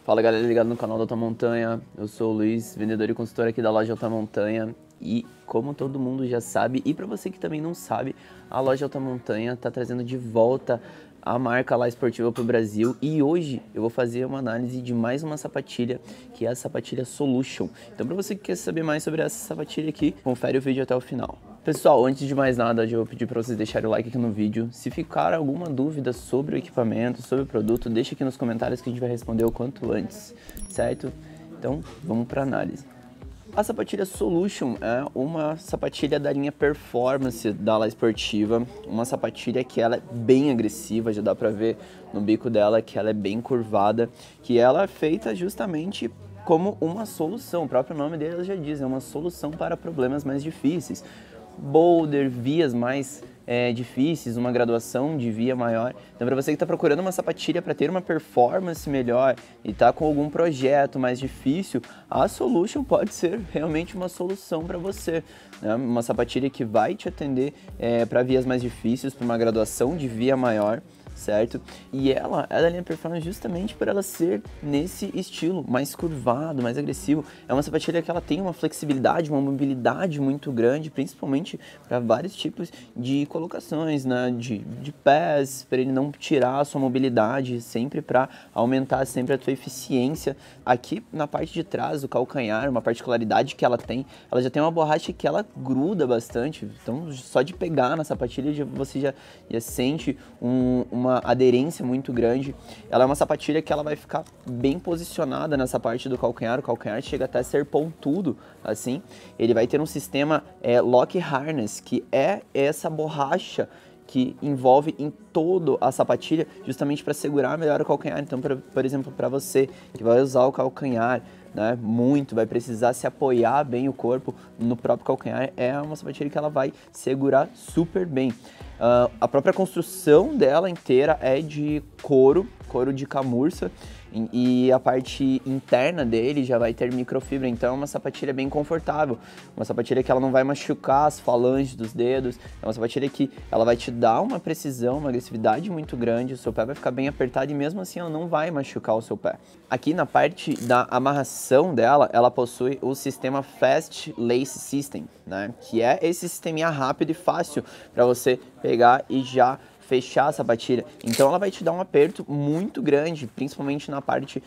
Fala galera ligado no canal da Alta Montanha, eu sou o Luiz, vendedor e consultor aqui da loja Alta Montanha. E como todo mundo já sabe, e para você que também não sabe, a loja Alta Montanha está trazendo de volta a marca lá esportiva para o Brasil. E hoje eu vou fazer uma análise de mais uma sapatilha, que é a sapatilha Solution. Então para você que quer saber mais sobre essa sapatilha aqui, confere o vídeo até o final. Pessoal, antes de mais nada, eu vou pedir para vocês deixarem o like aqui no vídeo. Se ficar alguma dúvida sobre o equipamento, sobre o produto, deixa aqui nos comentários que a gente vai responder o quanto antes, certo? Então, vamos para a análise. A sapatilha Solution é uma sapatilha da linha Performance da ala esportiva, uma sapatilha que ela é bem agressiva, já dá para ver no bico dela que ela é bem curvada, que ela é feita justamente como uma solução, o próprio nome dela já diz, é uma solução para problemas mais difíceis. Boulder, vias mais difíceis, uma graduação de via maior. Então, para você que está procurando uma sapatilha para ter uma performance melhor e está com algum projeto mais difícil, a Solution pode ser realmente uma solução para você, né? Uma sapatilha que vai te atender para vias mais difíceis, para uma graduação de via maior, certo? E ela é linha Performance justamente por ela ser nesse estilo mais curvado, mais agressivo. É uma sapatilha que ela tem uma flexibilidade, uma mobilidade muito grande, principalmente para vários tipos de colocações, né? De pés, para ele não tirar a sua mobilidade, sempre para aumentar sempre a sua eficiência. Aqui na parte de trás do calcanhar, uma particularidade que ela já tem uma borracha que ela gruda bastante, então só de pegar na sapatilha você já sente uma aderência muito grande. Ela é uma sapatilha que ela vai ficar bem posicionada nessa parte do calcanhar, o calcanhar chega até a ser pontudo, assim. Ele vai ter um sistema Lock Harness, que é essa borracha que envolve em toda a sapatilha, justamente para segurar melhor o calcanhar. Então, por exemplo, para você que vai usar o calcanhar, né, vai precisar se apoiar bem o corpo no próprio calcanhar, é uma sapatilha que ela vai segurar super bem. A própria construção dela inteira é de couro de camurça, e a parte interna dele já vai ter microfibra, então é uma sapatilha bem confortável, uma sapatilha que ela não vai machucar as falanges dos dedos, é uma sapatilha que ela vai te dar uma precisão, uma agressividade muito grande, o seu pé vai ficar bem apertado e mesmo assim ela não vai machucar o seu pé. Aqui na parte da amarração dela, ela possui o sistema Fast Lace System, né, que é esse sisteminha rápido e fácil para você pegar e já fechar a sapatilha. Então ela vai te dar um aperto muito grande, principalmente na parte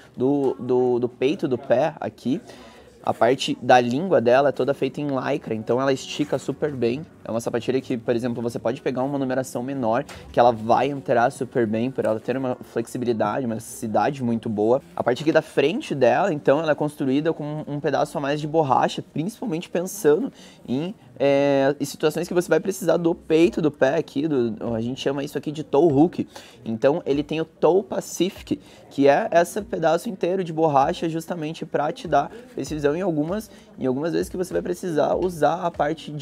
do peito do pé aqui. A parte da língua dela é toda feita em lycra, então ela estica super bem. É uma sapatilha que, por exemplo, você pode pegar uma numeração menor, que ela vai entrar super bem, por ela ter uma flexibilidade, uma elasticidade muito boa. A parte aqui da frente dela, então, ela é construída com um pedaço a mais de borracha, principalmente pensando em situações que você vai precisar do peito do pé aqui, a gente chama isso aqui de toe hook. Então ele tem o toe Pacific, que é esse pedaço inteiro de borracha justamente para te dar precisão em algumas vezes que você vai precisar usar a parte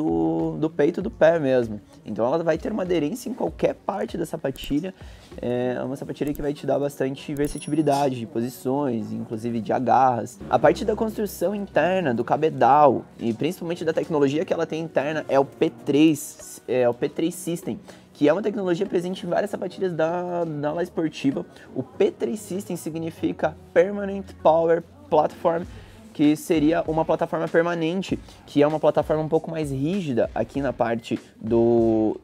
do peito do pé mesmo. Então ela vai ter uma aderência em qualquer parte da sapatilha. É uma sapatilha que vai te dar bastante versatilidade de posições, inclusive de agarras. A parte da construção interna, do cabedal e principalmente da tecnologia que ela tem interna é o P3, o P3 System, que é uma tecnologia presente em várias sapatilhas da ala esportiva. O P3 System significa Permanent Power Platform, que seria uma plataforma permanente, que é uma plataforma um pouco mais rígida aqui na parte do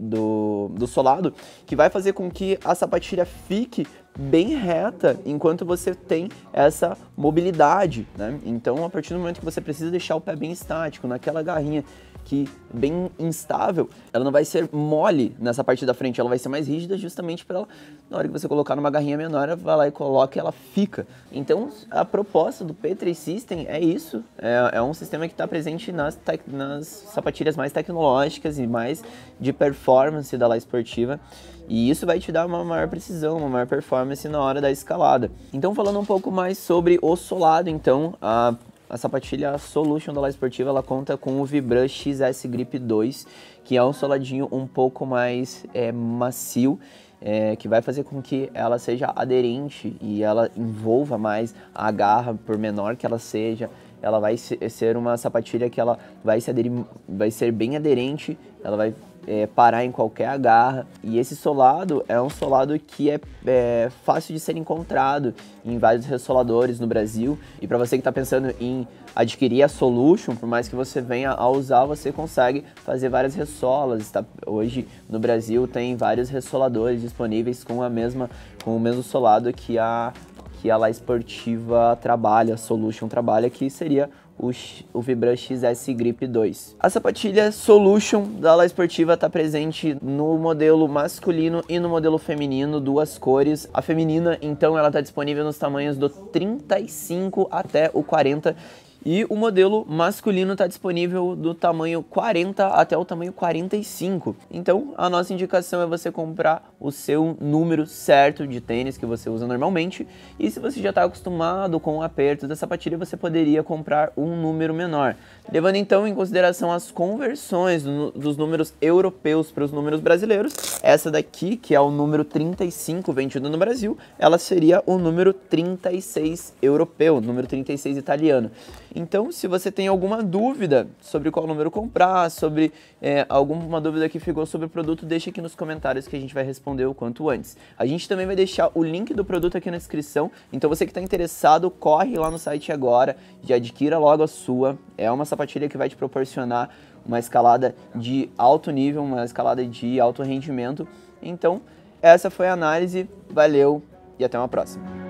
solado, que vai fazer com que a sapatilha fique bem reta enquanto você tem essa mobilidade, né? Então, a partir do momento que você precisa deixar o pé bem estático, naquela garrinha que bem instável, ela não vai ser mole nessa parte da frente, ela vai ser mais rígida justamente para ela, na hora que você colocar numa garrinha menor, ela vai lá e coloca e ela fica. Então, a proposta do P3 System é isso, é um sistema que está presente nas sapatilhas mais tecnológicas e mais de performance da ala esportiva, e isso vai te dar uma maior precisão, uma maior performance na hora da escalada. Então, falando um pouco mais sobre o solado, então, a sapatilha Solution da ala esportiva, ela conta com o Vibram XS Grip 2, que é um soladinho um pouco mais macio, que vai fazer com que ela seja aderente e ela envolva mais a garra, por menor que ela seja. Ela vai ser uma sapatilha que ela vai ser bem aderente, ela vai parar em qualquer agarra. E esse solado é um solado que é fácil de ser encontrado em vários ressoladores no Brasil. E para você que está pensando em adquirir a Solution, por mais que você venha a usar, você consegue fazer várias ressolas. Tá? Hoje no Brasil tem vários ressoladores disponíveis com o mesmo solado que a La Sportiva trabalha, a Solution trabalha, que seria o Vibram XS Grip 2. A sapatilha Solution da La Sportiva está presente no modelo masculino e no modelo feminino, duas cores. A feminina, então, ela está disponível nos tamanhos do 35 até o 40. E o modelo masculino está disponível do tamanho 40 até o tamanho 45. Então, a nossa indicação é você comprar o seu número certo de tênis que você usa normalmente. E se você já está acostumado com o aperto da sapatilha, você poderia comprar um número menor. Levando então em consideração as conversões dos números europeus para os números brasileiros, essa daqui, que é o número 35 vendido no Brasil, ela seria o número 36 europeu, número 36 italiano. Então, se você tem alguma dúvida sobre qual número comprar, sobre alguma dúvida que ficou sobre o produto, deixa aqui nos comentários que a gente vai responder o quanto antes. A gente também vai deixar o link do produto aqui na descrição, então você que está interessado, corre lá no site agora e adquira logo a sua. É uma sapatilha que vai te proporcionar uma escalada de alto nível, uma escalada de alto rendimento. Então, essa foi a análise, valeu e até uma próxima.